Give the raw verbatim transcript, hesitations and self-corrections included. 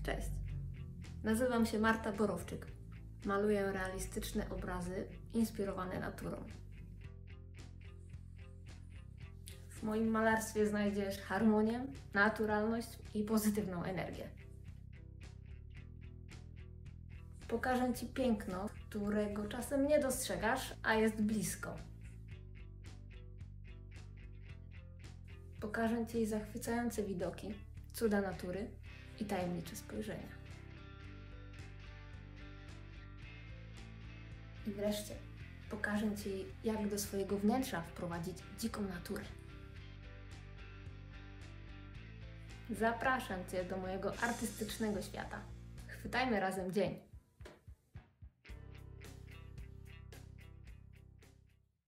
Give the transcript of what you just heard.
Cześć, nazywam się Marta Borowczyk. Maluję realistyczne obrazy inspirowane naturą. W moim malarstwie znajdziesz harmonię, naturalność i pozytywną energię. Pokażę Ci piękno, którego czasem nie dostrzegasz, a jest blisko. Pokażę Ci zachwycające widoki, cuda natury i tajemnicze spojrzenia. I wreszcie pokażę Ci, jak do swojego wnętrza wprowadzić dziką naturę. Zapraszam Cię do mojego artystycznego świata. Chwytajmy razem dzień.